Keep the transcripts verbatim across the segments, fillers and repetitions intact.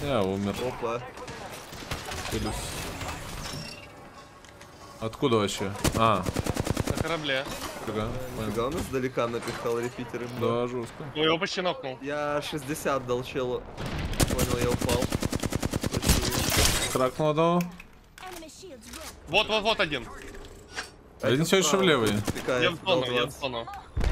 Я умер. Опа. Плюс. Откуда вообще? А. На корабле. Ага, Фига, он издалека напихал репитеры. да, жестко. Ну, его почти нокнул. Я шестьдесят дал челу. Понял, я упал. Кракнул одного. Вот, вот, вот один. Один все еще в левый. Я в зону, я в зону.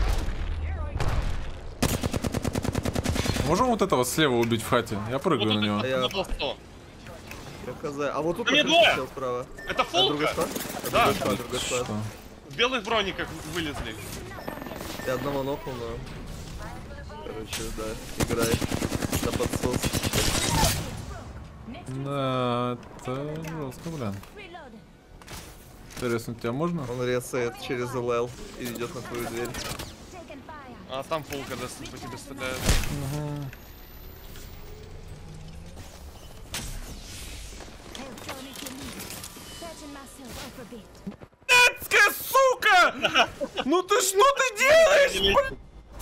Можем вот этого слева убить в хате? Я прыгаю Вот на него. это, Я- это был сто. Я хз. А вот тут Да не на двое! крыше сел справа. Это А другой фолка. склад? А Да. другой склад, другой склад. Что? В белых брониках вылезли. Я одного нокнул, но... Короче, да, играй на подсос. Да, это жестко, блин. Интересно, тебя можно? Он ресает через эл эл и идет на твою дверь. А там фолка да, по тебе стреляет. Угу. Детская сука! Ну ты что ты делаешь?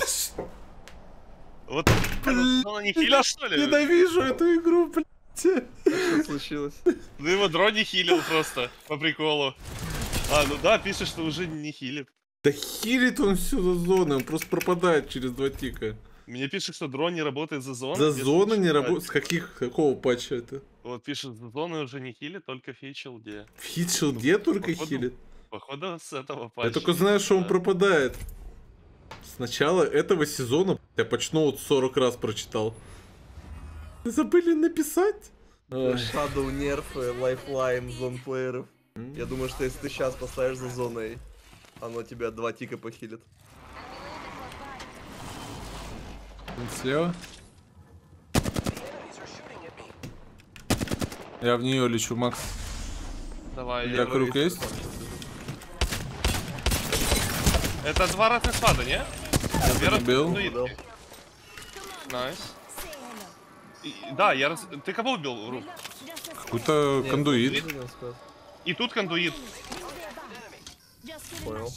Вот, он не хилил, что ли? Ненавижу эту игру, блядь. Что случилось? Ну его дрон не хилил просто, по приколу. А, ну да, пишет, что уже не хилит. Да хилит он всю за зону, он просто пропадает через два тика. Мне пишет, что дрон не работает за зону. За зону не работает? С каких, какого патча это? Вот пишет, за зону уже не хилит, только в фичелде. В хитшилде только походу, хилит? Походу с этого патча. Я только знаю, что он да. пропадает. С начала этого сезона я патчноут сорок раз прочитал. Забыли написать? Ой. Shadow нерфы, лайфлайн, зонплееров. Я думаю, что если ты сейчас поставишь за зоной, оно тебя два тика похилит. Слева. Я в нее лечу, Макс. Давай, Для я... круг есть? Это два разных склада, не? Я убил. Убил. Найс. И- Да, я раз... Ты кого убил, Руб? Какой-то Нет, кондуит. видел, склад. И тут кондуит. Понял.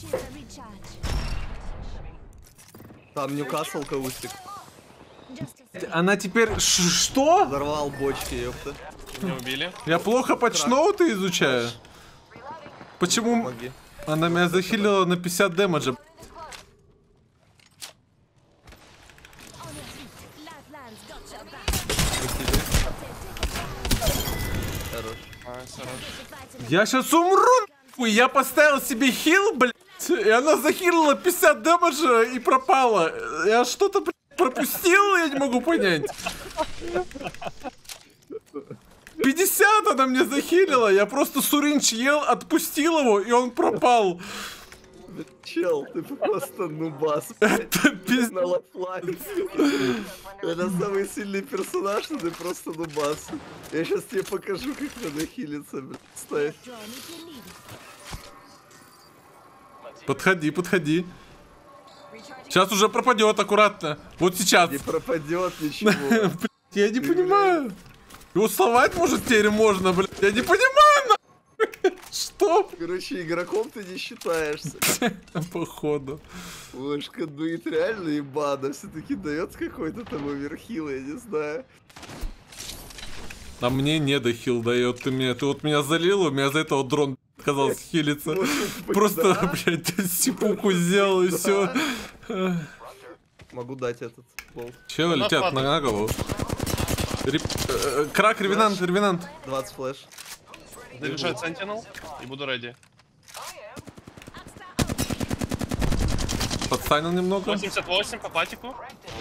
Там Ньюкасл каустик. Она теперь... Ш- Что? Взорвал бочки, ёпта. Меня убили. Я плохо патчноуты изучаю? Почему Помоги. она меня захилила на пятьдесят дэмэджа? Хорош. Найс, хорош. Я сейчас умру, нахуй. Я поставил себе хил, блядь, и она захилила пятьдесят дэмэджа и пропала. Я что-то, блядь, пропустил, я не могу понять. пятьдесят она мне захилила, я просто суринч ел, отпустил его, и он пропал. Чел, ты просто нубас, блядь. Это пиздец. На лайфлайн. Это самый сильный персонаж, но ты просто нубас. Я сейчас тебе покажу, как надо хилиться, блядь. Ставь. Подходи, подходи. Сейчас уже пропадет, аккуратно. Вот сейчас. Не пропадет ничего. Блядь, я не понимаю. Его словать, может, теперь можно, блядь. Я не понимаю, нахуй. Что? Короче, игроком ты не считаешься. Походу. Уж кондуит реально ебано. Все-таки дает какой-то там оверхил, я не знаю. А мне не дохил дает. Ты мне, ты вот меня залил, у меня за этого дрон отказался хилиться. Просто, Да. блядь, сипуку сделал и все. Могу дать этот болт. Чего Она летят на, падает. на голову? Рип- э, Крак, ревенант, ревенант. двадцать флеш. Заряжать Sentinel и буду ready. Подстанил немного. восемьдесят восемь по патику.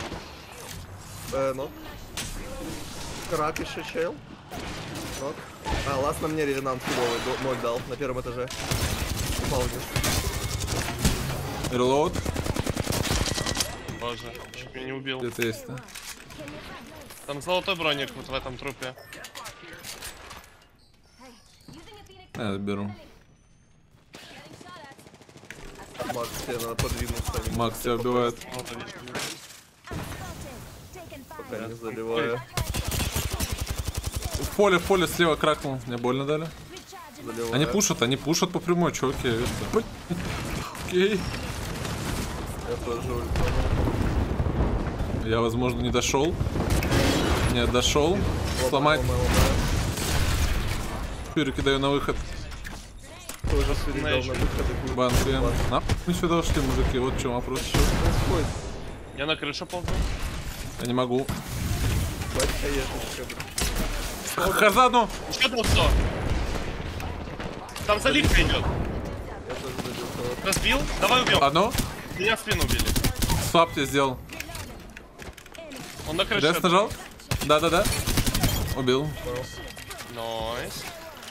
Э, ну. Крак еще чел. Нок. А, лаз на мне ревенант филовый. до- Ноль дал на первом этаже. Упал вниз. Релоуд. Боже, чуть меня не убил. Где-то есть, да? Там золотой броник вот в этом трупе. Я беру. Макс, тебе надо подвинуться. а не- Макс тебя убивает. Вот они. Пока не заливаю. В поле, в поле слева кракнул. Мне больно дали. Заливаю. Они пушат, они пушат по прямой, чуваки. это. Блин. Окей. Я тоже ультанул. Я, возможно, не дошел. Нет, дошел. Сломать. Ломаю, ломаю. Перекидаю на выход. Тоже передал на выход. и Банкуем. Нахуй мы сюда ушли, мужики. Вот в чем вопрос. Что происходит? Я на крышу ползу. Я не могу. Батька ешечка, блин. Хазану! Еще дал что? Там заливка идет. Я тоже забил кого-то. Разбил? Давай убьем. Одно. Меня в спину убили. Слаб тебе сделал. Он на крыше. Дэс нажал? Да-да-да. Убил. Найс.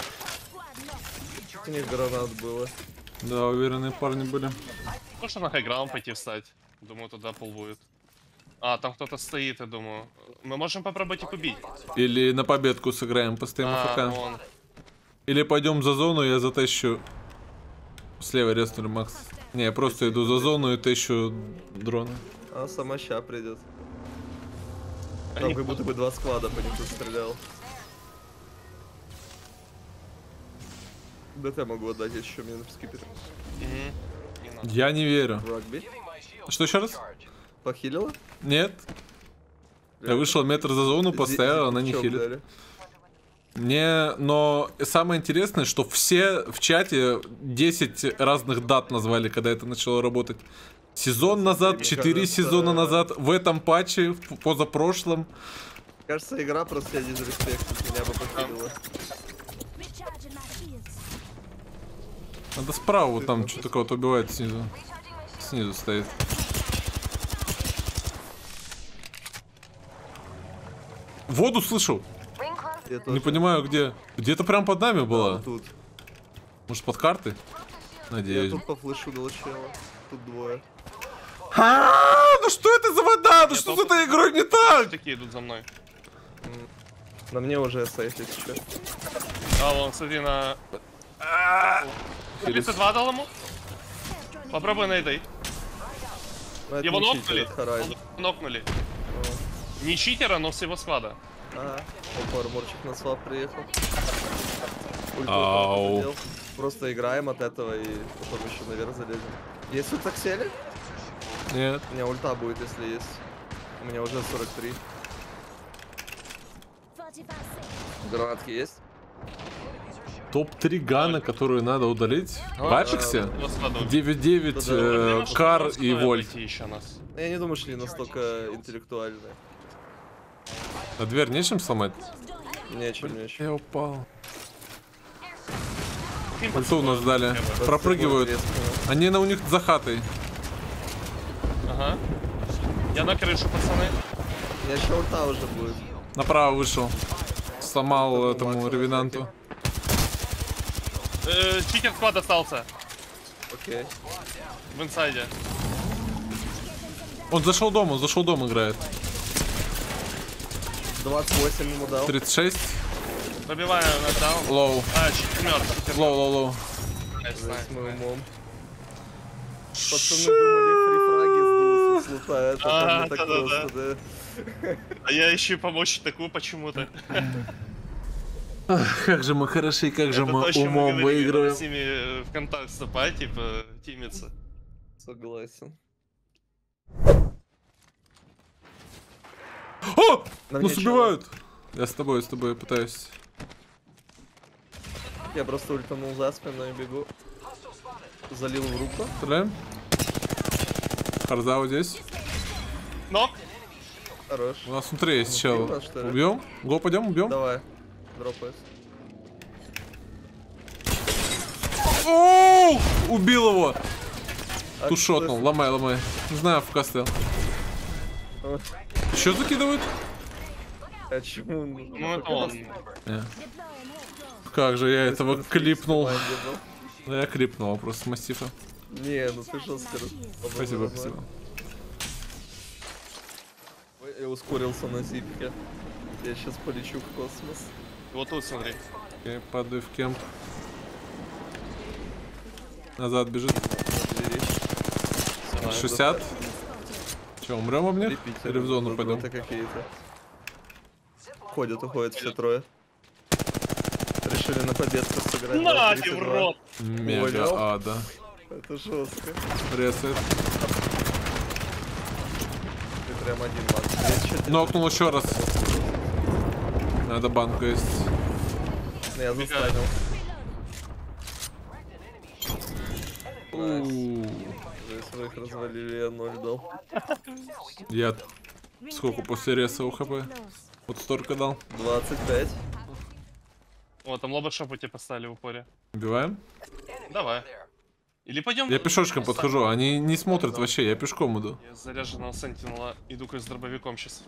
У них гранат было. Да, уверенные парни были. Можно на хайграунд пойти встать. Думаю, туда пол будет. А, там кто-то стоит, я думаю. Мы можем попробовать их убить. Или на победку сыграем, постоим А, АФК. вон. Или пойдем за зону, я затащу. Слева реснули, Макс. Не, я просто иду за зону и тащу дрона. А сама ща придет. Там Они как будто бы два склада по ним тут стрелял. ДТ могу отдать, если еще мне на скипер. Мгм. Не надо. Я не верю. Рагби. Что еще раз? Похилила? Нет. Я вышел метр за зону, поставил, она не Чё хилит. дали? Не, но самое интересное, что все в чате десять разных дат назвали, когда это начало работать. Сезон назад, Мне четыре кажется, сезона назад, в этом патче, в позапрошлом. Кажется, игра просто я дизреспект, меня бы похилила. Надо справа, вот там что-то кого-то убивает снизу. Снизу стоит. Воду слышу. Я Не тоже. понимаю, где. Где-то прям под нами Да, была. вот тут. Может, под картой? Я Надеюсь. тут по флешу долучила. Тут двое. А, ну что это за вода? Ну Я что с только- этой игрой не так? Такие идут за мной. На мне уже сейф, если что. А, вон, смотри на... тридцать два дал ему. Попробуй на этой. Ну, это Его не читер, нокнули. это Харай. Его Нокнули. Не читера, но всего склада. Ага. Опа, арморчик на свап приехал. Ульту Ау. только задел. Просто играем от этого и потом еще наверх залезем. Есть ульта Ксели? Нет. У меня ульта будет, если есть. У меня уже сорок три. Гранатки есть? топ три гана, которую надо удалить. В Ачексе? Его складывают. девять девять, Да-да. э, Проблема, что Кар просто и стоит Вольт. обойти еще нас. Я не думаю, что они настолько интеллектуальные. А дверь нечем сломать? Нечем, нечем. Я упал. Им Ульту у нас дали. Пропрыгивают. Они на у них за хатой. Ага. Я на крышу, пацаны. У меня еще ульта уже будет. Направо вышел. Сломал Такой этому макро ревенанту. Э, читер склад остался. Окей. В инсайде. Он зашел дом, он зашел дом играет. двадцать восемь ему дал. тридцать шесть. Пробиваю на даун. Лоу. А, читер мертв. Лоу, лоу, лоу. Найс, С найс, моим найс. умом. Пацаны думали, фрифраги сдулся с лута. Это А, там не так да-да-да. просто, да. А я еще и помочь такую почему-то. Ах, как же мы хороши, как же Это мы то, о чем мы умом говорили, надо выигрываем. с ними э, в контакт вступать, типа, тимиться. Согласен. О! На Нас мне чё? убивают! Я с тобой, с тобой пытаюсь. Я просто ультанул за спину и бегу. Залил в руку. Стреляем. Харза вот здесь. Нок! Хорош. У нас внутри есть Внутри чел. у нас, что ли? Убьем? Го, пойдем, убьем. Давай. Дропает. Оу! Убил его! А Тушотнул, кто- ломай, ломай. Не знаю, в стоял. О, Еще закидывают? А чему? Ну это он. Не. Как же я этого Просто клипнул. в команде был. Да я клипнул просто с массива. Не, ну ты что скажешь? Спасибо, спасибо. Я ускорился на зипке. Я сейчас полечу в космос. Вот тут смотри. Я падаю в кемп. Назад бежит. Двери. шестьдесят. Че, умрем об них? Репитер. Или в зону пойдем? Это какие-то. Ходят, уходят все трое. Решили на победку сыграть. На да, тебе тридцать в два. рот! Мега Понял. ада. Это жестко. Ресет. Ты прям один мат. Нокнул еще раз. Надо банку есть. Я застанил. У-у-у. Своих развалили, я ноль дал. Я сколько после реса у хп? Вот столько дал. двадцать пять. О, там лоба-шопу тебе поставили в упоре. Убиваем? Давай. Или пойдем... Я пешочком подхожу, они не смотрят вообще, я пешком иду. Я заряженного сентинела, иду-ка с дробовиком сейчас.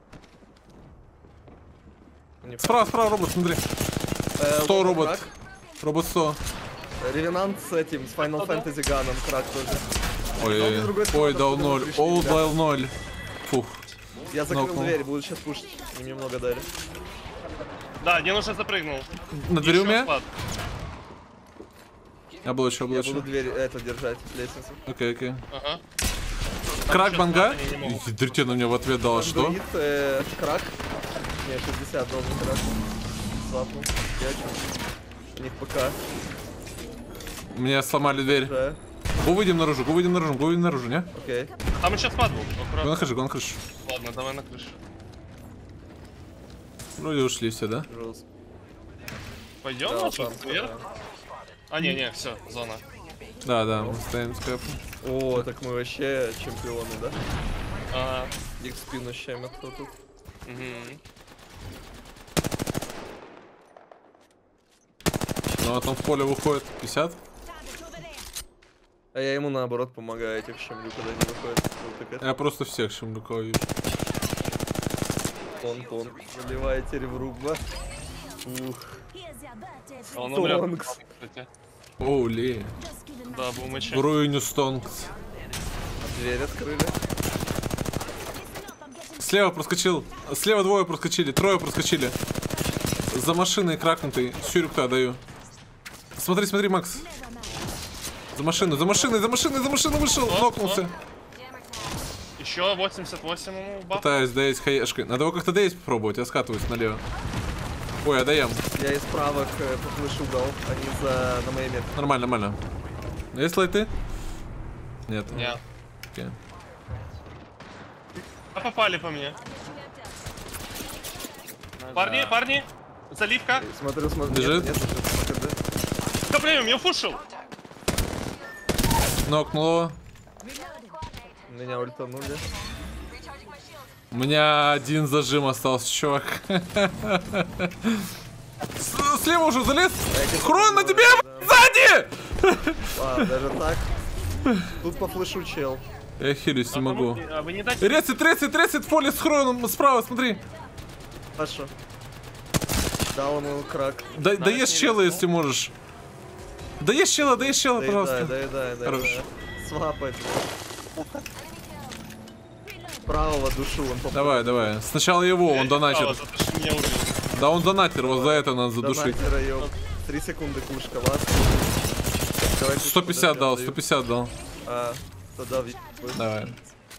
Справа, справа робот, смотри. сто робот. Робот сто. Ревенант с этим, с Final Fantasy Ганом, крак тоже. Ой, ой, дал ноль. Ол дал ноль. Фух. Я закрыл Нокнул. дверь, буду сейчас пушить. Им немного дали. Да, один уже запрыгнул. На двери у Еще меня? склад. Облачу, Я буду облачу. дверь это держать, лестницу. Окей, окей. Ага. Крак еще банга? склад они не могут. Дрите на мне в ответ дала, что? Андроид, э, крак. Не, шестьдесят должен крак. Свапнул. Я У них ПК. Мне сломали дверь. Уже. Го выйдем наружу, го выйдем наружу, го выйдем наружу, не? Окей. Там еще склад был. Го Аккуратно. на крышу, го на крышу. Ладно, давай на крышу. Вроде ушли все, да? Жестко. Пойдем, Да, может, там, вверх? да. А, не, не, все, зона. Да, да, мы стоим с кэпом. О, так мы вообще чемпионы, да? А, Их спину щемят кто тут. угу. Ну а там в поле выходит пятьдесят. А я ему наоборот помогаю, этих щемлю, когда не выходит. Вот так это. Я просто всех щемлюков вижу. Тон-тон. Заливай теперь в руба. Ух. А он умрет, Тонкс. кстати. Оули. Да, был мечи. Бруиню стонкс. Дверь открыли. Слева проскочил. Слева двое проскочили, трое проскочили. За машиной кракнутый. Сюрюкта даю. Смотри, смотри, Макс. За машину, за машиной, за машиной, за машиной вышел. Нокнулся. Еще восемьдесят восемь ему баф. Пытаюсь доесть хаешкой. Надо его как-то доесть попробовать. Я скатываюсь налево. Ой, я доем. Я из правых э, по флешу дал. Они за на моей метке. Нормально, нормально. Есть лайты? Нет. Не. Окей. А попали по мне. Парни, парни. Заливка. Смотрю, смотрю. Бежит. Нет, нет, нет, нет. Да блин, я фушил. Нокнул его. Меня ультанули. У меня один зажим остался, чувак. С- Слева уже залез. Хрон на тебе! Сзади! А, даже так. Тут по флешу чел. Я хилюсь не могу. А вы не дайте. Рецит, рецит, рецит в поле с хроном справа, смотри. Хорошо. Дал ему крак. Да, да ешь чела, если можешь. Да ешь чела, да ешь чела, Доедай, пожалуйста. доедай, Хорош. доедай. Свапать. Правого душу он попал. Давай, давай. Сначала его, он донатит. А, за то, что меня убил. Да он донатер, вот за это надо задушить. Донатера, ёп. Три секунды кушка, вас. Давай кушку сто пятьдесят дал, подождём, сто пятьдесят дал. А, тогда в... Давай.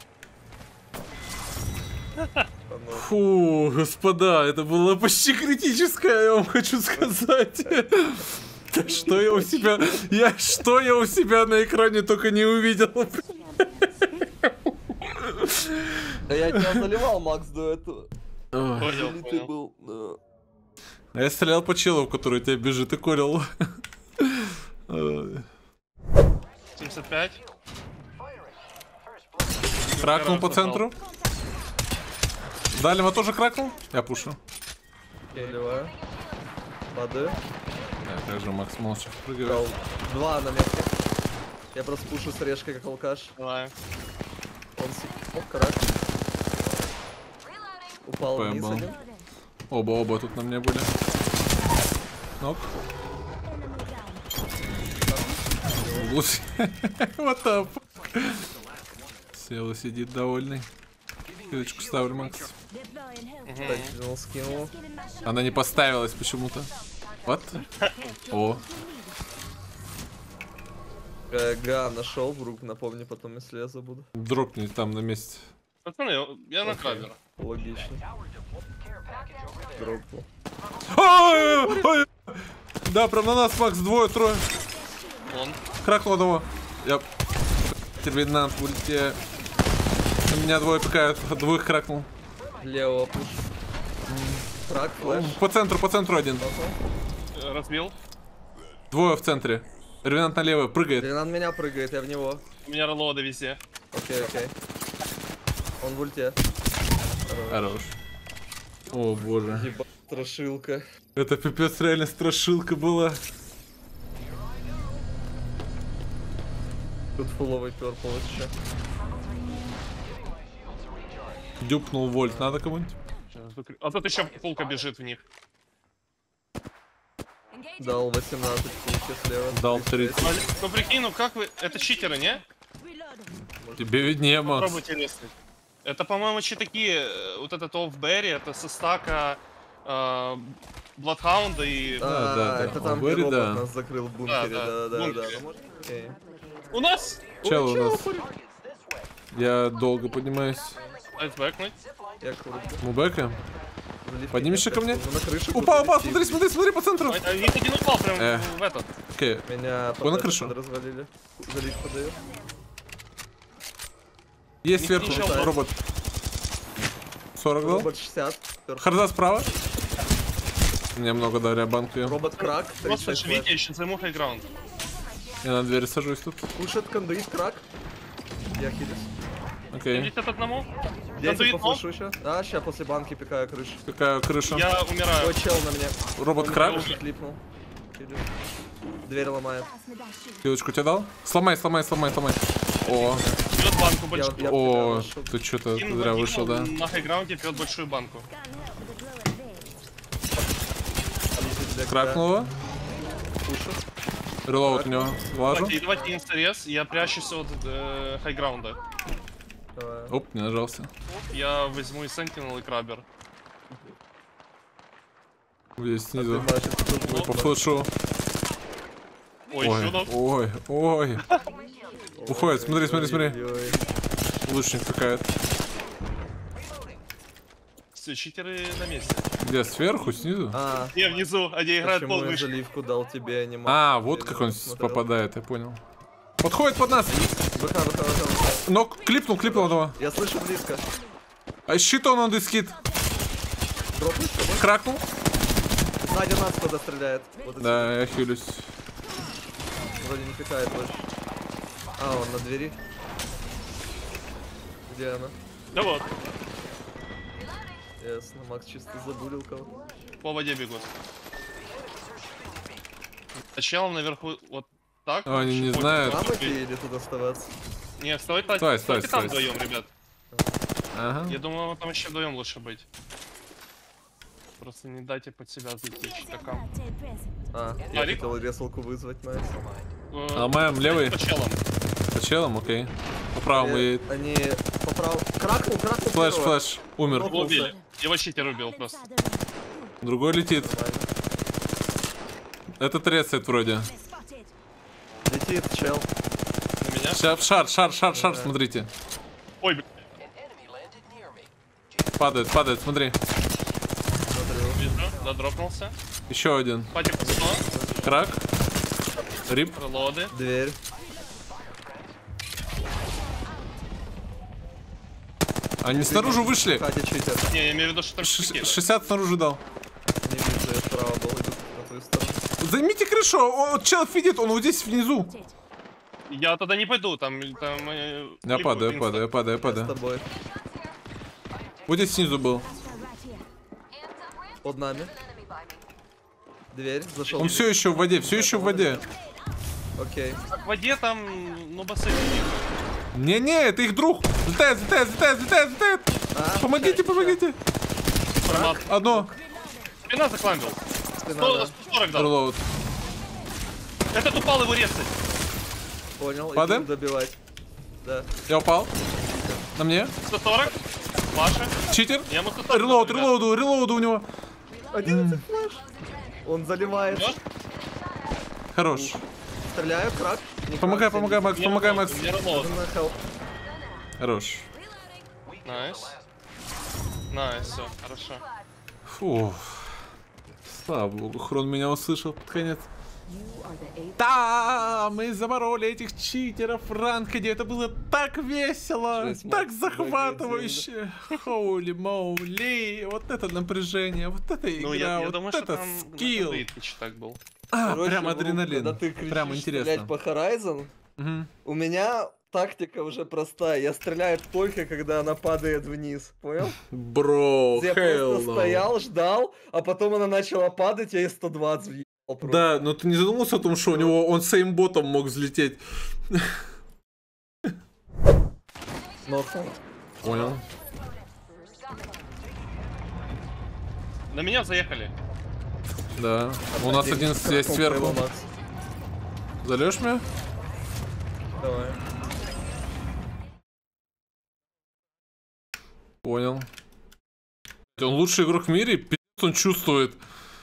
Ну, Фу, господа, это было почти критическое, я вам хочу сказать. Да что я у себя... Я что я у себя на экране только не увидел. Да я тебя заливал, Макс, до этого. Ой. Понял, Или ты понял. был... да. А я стрелял по челу, который тебя бежит и корил. Ой. семьдесят пять. Кракнул по центру. Далее тоже кракнул. Я пушу. Заливаю. Воды. Так, как же Макс молча впрыгивает. Дал два на метке. Я просто пушу с решкой, как алкаш. Давай. Он с... О, крак. Упал вниз Поебал. один. Оба, оба тут на мне были. Нок. Гусь. Вот так. Сел и сидит довольный. Кидочку ставлю, Макс. Тачнул, скинул. Она не поставилась почему-то. Вот. О. Э, Га нашел, вдруг напомни потом, если я забуду. Дропни там на месте. Пацаны, я на кавер. Логично. Дропнул. Ой, ой. Да, прям на нас, Макс, двое, трое. Он. Кракнул одного. Я... Терминант в ульте. На меня двое пикают, двоих кракнул. Левого пуш. крак, флеш. По центру, по центру один. Э, Разбил. Двое в центре. Ревенант налево, прыгает. Ренан меня прыгает, я в него. У меня релоды везде. Окей, окей. Он в ульте. Хорош. О боже. Ебать, страшилка. Это пипец реально страшилка была. Тут фуловый перпл еще. Дюпнул вольт, надо кому-нибудь? А тут еще пулка бежит в них. Дал восемнадцать пулки слева. Дал тридцать. Ну, ну прикинь, ну как вы... Это читеры, не? Тебе виднее, Макс. Попробуйте резнуть. Это, по-моему, такие. Вот этот Оффберри, это со стака э, Бладхаунда и... А, Да, да, да. это там, О, где Берри, робот да. нас закрыл в бункере, Да, да, да, в да, да. бункере. Ну, может, окей. У нас! Чел Ой, у нас. чел, Я долго поднимаюсь. Айсбэкнуть. Я круто. Мубека. Залив Поднимешься меня, ко мне? кажется, на крыше Упал, кто-то упал, летит. смотри, смотри, смотри по центру. А, Вик один упал прям Э. в этот. Окей. Меня Вон на под крышу. это развалили. Залив подает. Есть Не сверху кричал. робот. сорок дал. Робот шестьдесят. перпл. Харда справа. Мне много дали банку. Я Робот крак. Просто тридцать живите, флеш. я сейчас займу хайграунд. на дверь сажусь тут. Пушит кондуит крак. Я хилюсь. Окей. Идите одному. Дети Кондуит по ног. флешу еще. А, сейчас после банки пикаю крышу. Какая крыша? Я умираю. Ой, чел на мне. Робот Он крак. крышу клипнул. Хилюсь. Дверь ломает. Пилочку тебе дал? Сломай, сломай, сломай, сломай. О, Пьет банку большую. Я- о, вышел. ты что-то Кин- зря кинул вышел, да? На хайграунде пьет большую банку. Кракнул его. Пушу. Релоуд у него. Влажу. Давайте, давайте инстрес, я прячусь от э, хайграунда. Давай. Оп, не нажался. Я возьму и Сентинел, и Крабер. Здесь Ты снизу. значит, тут будет По флешу. Ой, Ой, чудо. ой, ой. Уходит, смотри, смотри, смотри. Ой-ой-ой. Лучник какая-то. Все, читеры на месте. Где, сверху, снизу? А, Не, внизу, они играют почему пол я выше. заливку дал тебе, а не могу? А, вот Я как не он смотрел. попадает, я понял. Подходит под нас. ВХ, ВХ, ВХ. Но клипнул, клипнул одного. Я слышу близко. А щит он, он дискит. Дропнуть с тобой? Кракнул. Сзади нас кто-то стреляет. Вот отсюда. Да, я хилюсь. Вроде не пикает больше. А, он на двери. Где она? Да вот, Ясно, Макс чисто забулил кого. по воде бегут. А челом наверху вот так. А, они не Ой, знают. Там идти или тут оставаться? Не, стой, стой, Стой, стойте стой, там стой. вдвоем, ребят. Ага. Я думаю, там еще вдвоем лучше быть. Просто не дайте под себя зайти читакам. А, я Ярик? хотел ресалку вызвать, найс. Э, Ломаем левый. По челам. По челам, окей. По правому Э, едет. Они по праву... Кракнул, кракнул Флэш, первого. флэш. Умер. Его убили. Его читер убил просто. Другой летит. Нормально. Это тридцать вроде. Летит чел. На меня. Сейчас шар, шар, шар, шар, смотрите. Ой, блин. Падает, падает, смотри. Смотрю. Вижу, додропнулся. Еще один. Патик сто. Крак. Рип. Релоды. Дверь. Они снаружи вышли. Катя читер. Не, я имею в виду, что там Ш- чуваки. шестьдесят снаружи дал. Не вижу, я справа был, иду на твою сторону. Займите крышу, о, чел фидит, он вот здесь внизу. Я туда не пойду, там... там э, Я клипают падаю, я инста. падаю, я падаю, я С падаю. тобой. Вот здесь снизу был. Под нами. Дверь, зашел. Он все еще в воде, все еще в воде. Окей. В воде там, ну, басы. Не-не, это их друг. Взлетает, взлетает, взлетает, взлетает, взлетает. А, Помогите, помогите. Формат. Одно. Спина закламбил. спина, сто да. сорок дал. Релоуд. Этот упал, его резать. Понял, Падаем? иду добивать. Да. Я упал. На мне. сто сорок. Маша. Читер. Я ему сто сорок. Релоуд, дал, ребят. релоуду, релоуду у него. одиннадцать флеш. Он заливает. Идёшь? Хорош. Стреляю, крак. Не Помогай, крак, помогай, Макс, Мне помогай, релоуд, Макс. мне релоуд. На хелп. Хорош. Найс. Найс, все, хорошо. Фу. Слава богу, Хрон меня услышал под конец. Да, мы забороли этих читеров в ранкеде. Это было так весело, Жесть, так Макс, захватывающе. Хоули моули, вот это напряжение, вот это игра, Ну, я, я вот думаю, это что там скилл. Twitch так был. А, Короче, прям ну, адреналин. Когда ты кричишь, Прям стрелять интересно. по Horizon, Мгм. у меня тактика уже простая. Я стреляю только, когда она падает вниз. Понял? Бро, Я hell просто no. стоял, ждал, а потом она начала падать, я и сто двадцать въебал просто. Да, но ты не задумался о том, что у него он сеймботом мог взлететь? Но Понял. На меня заехали. Да. У нас один есть сверху. Макс. Зальешь меня? Давай. Понял. Он лучший игрок в мире, пи***ц он чувствует.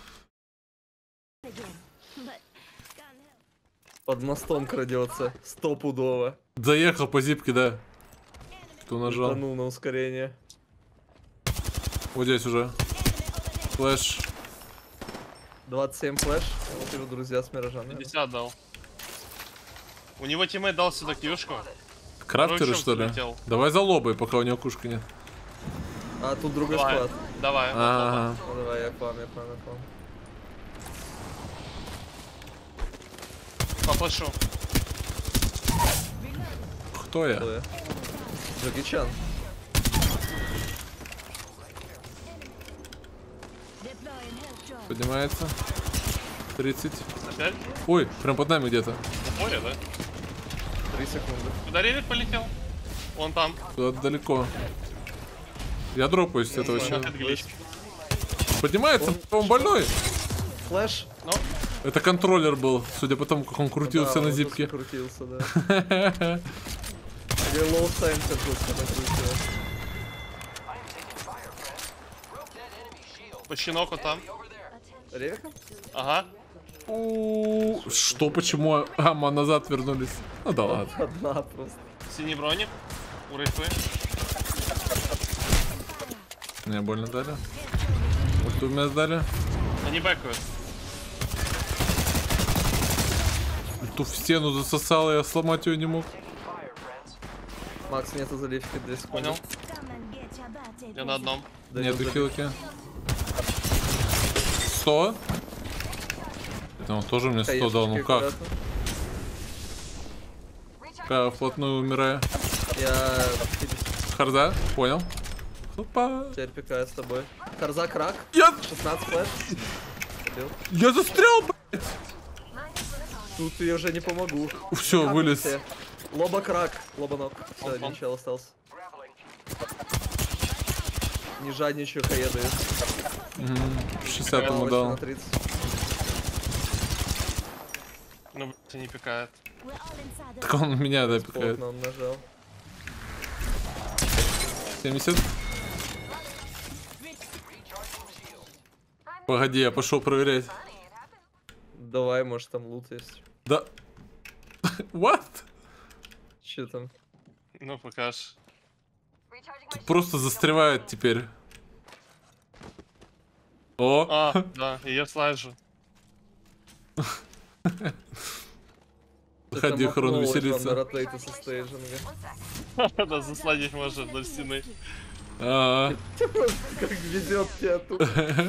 Под мостом крадется. Стопудово. Заехал по зипке, да. Кто нажал? Утонул на ускорение. Вот здесь уже. Флэш. двадцать семь флеш. Вот его друзья с Миража. наверное. пятьдесят дал. У него тиммейт дал сюда кьюшку. Крафтеры, Вдруг что ли? взлетел. Давай за лобой, пока у него кушка нет. А тут другой Давай, склад. давай. Ага. Ну давай, я к вам, я к вам, я к вам. По флешу. Кто я? Кто я? Джеки Чан. Поднимается. тридцать. Опять? Ой, прям под нами где-то. На поле, да? Три секунды. Куда ревит полетел? Вон там. Куда-то далеко. Я дропаюсь с этого Ой, еще. опять глич. Поднимается, он больной. Флэш. Ну, Это контроллер был, судя по тому, как он крутился Да, на он зипке. жестко крутился, да. Или лоу сенсор жестко накрутился. по щеноку там. Ревика? Ага. У, Что, почему? А, мы назад вернулись. Ну да ладно. Одна просто. Синий броник. У рейфы. Мне больно дали. Ульту меня сдали. Они бэкают. Ульту в стену засосал, я сломать ее не мог. Макс, нету заливки, две секунды. Понял? Я на одном. Да Нету заливки. хилки. сто? Это он тоже мне сто дал, ну Хаешечки как? аккуратно. Как вплотную умираю. Я Харда, понял. Опа. теперь пикаю с тобой. Харза крак. Я, шестнадцать флэш. Убил. я застрял, блядь. Тут я уже не помогу. Все, Как вылез. все? Лоба крак. Лоба ног. Все, Он, один он. чел остался. Не жадничаю, хае дают. шестьдесят ему Больше дал. на тридцать. Ну, блядь, не пикает. Так он меня допекает. Плотно он нажал. семьдесят. Погоди, я пошел проверять. Давай, может там лут есть. Да. What? Че там? Ну, покаж. Тут просто застревает теперь. О! А, да, и я слайжу. Ходи, Хрон, веселится. Ротейта со стейджинга. Да, заслонить можно вдоль стены. А, Как ведет тебя тут.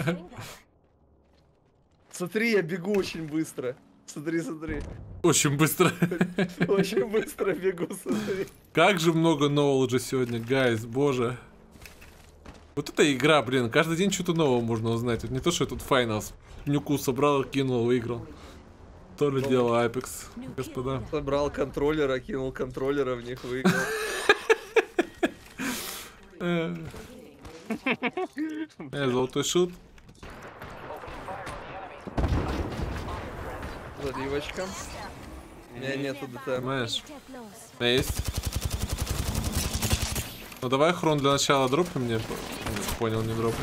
Смотри, я бегу очень быстро. Смотри, смотри. очень быстро. Очень быстро бегу, смотри. Как же много ноуледжа сегодня, гайз, боже. Вот эта игра, блин, каждый день что-то нового можно узнать. Вот не то, что я тут Finals. Нюку собрал, кинул, выиграл. То ли дело Apex, господа. Собрал контроллера, кинул контроллера в них, выиграл. Э, э, Золотой шут. Заливочка. У меня нету ДТ. Понимаешь? У меня есть. Ну давай Хрон для начала дропни мне. Понял, не дропни.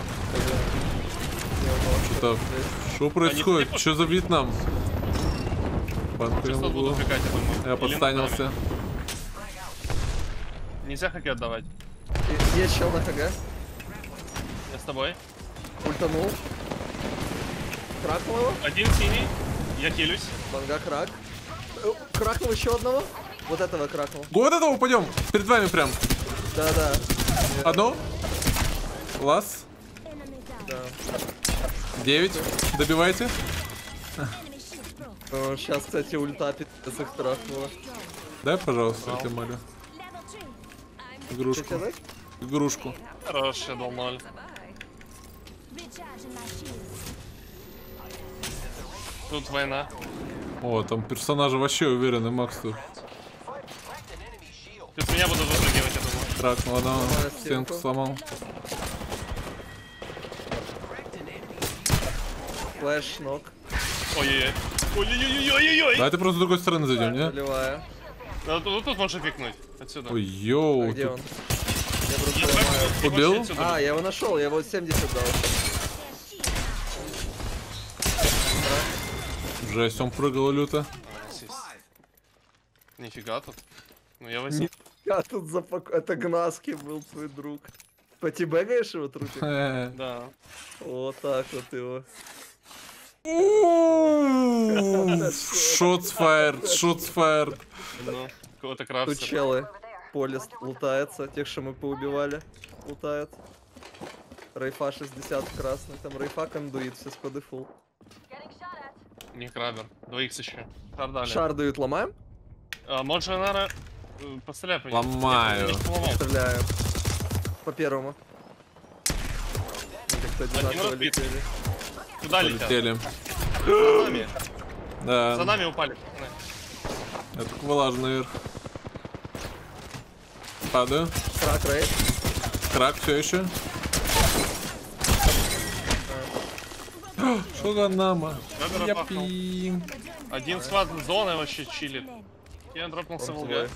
Что Что происходит? Они Что за Вьетнам? Банку я Сейчас буду могу. пикать, я думаю. Я Или над подстанился. нами. Нельзя хаки отдавать. Есть- Есть чел на ХГ. Я с тобой. Ультанул. Кракнул его. Один синий. Я хилюсь. Манга крак. Э, Кракнул еще одного. Вот этого кракнул. Вот этого упадем. Перед вами прям. Да-да. Одну. Лас. Да. Девять. Добивайте. Сейчас, кстати, ульта пи***ц их трахнула. Дай, пожалуйста, я тебя молю. Что Игрушку. тебе дать? Игрушку. Хорош, я дал ноль. Тут война. О, там персонажи вообще уверены, Макс тут. Тут меня будут выпрыгивать, я думаю. Тракнул одного. Сломаю Стенку стенку. сломал. Флэш, ног. Ой-ой-ой. Ой-ой-ой-ой-ой-ой. Давайте просто с другой стороны зайдем, не? Заливаю. Да, тут, вот тут можно пикнуть. Отсюда. Ой, йоу. А где тут- он? Я просто Я ломаю. прям- я Убил? вообще отсюда. А, я его нашел, я его семьдесят дал. Жесть, он прыгал люто. А, здесь. Нифига тут. Ну я возьму. Я тут запак... Это Гнаски был твой друг. Потибегаешь его трупик? Э. Да. Вот так вот его. Shots fired, shots fired. Ну, кого-то Тут крафтер. челы. Поле лутается, тех, что мы поубивали, лутают. Рейфа шестьдесят красный, там Рейфа кондуит, все с по дефу. Не крабер. два икс еще. Шар дали. Шар дают, ломаем? А, можно, наверное, э, постреляй по ним. Ломаю. Я не поломал. Стреляем. По первому. Как-то одинаково разбит. летели. Куда летят? Полетели. За нами. За Да, нами упали. я только вылажу наверх. Падаю. Крак, рейд. Крак все еще. Шуганама. Крабера пахнул. Япи. Один склад зоны вообще чилит. Я дропнулся в Он ЛГ. злой.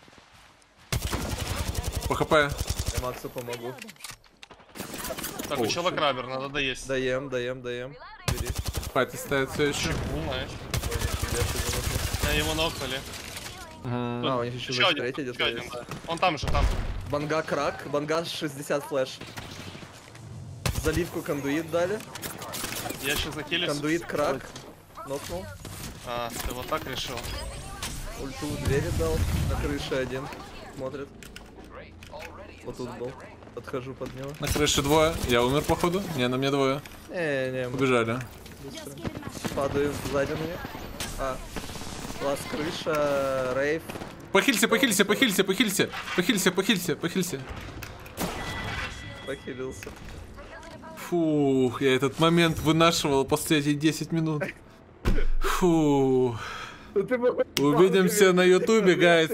По хп. Я Максу помогу. Так, у чела крабер, надо доесть. Даем, даем, даем. Бери. Пати стоит все еще. Ну, знаешь. Я тебе Я его нокнули. нужно. А, у них еще Еще один, третий еще где-то один, есть. да. Он там же, там. Банга крак, банга шестьдесят флэш. Заливку кондуит дали. Я сейчас закилюсь. Кондуит крак. Нокнул. А, ты вот так решил. Ульту у двери дал. На крыше один. Смотрит. Вот тут был. Подхожу под него. На крыше двое. Я умер, походу. Не, на мне двое. Не-не, мы Убежали. быстро. Падаю сзади на них. А. Лаз крыша, рейв. Похилься, похилься, похилься, похилься. Похилься, похилься, похилься. Похилился. Фух, я этот момент вынашивал последние десять минут. Фух. Увидимся на ютубе, гайз.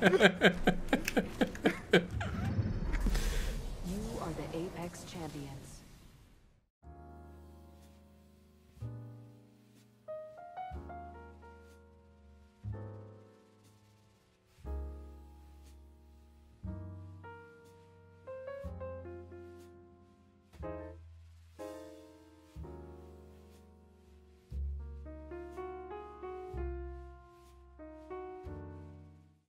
You are the Apex champions.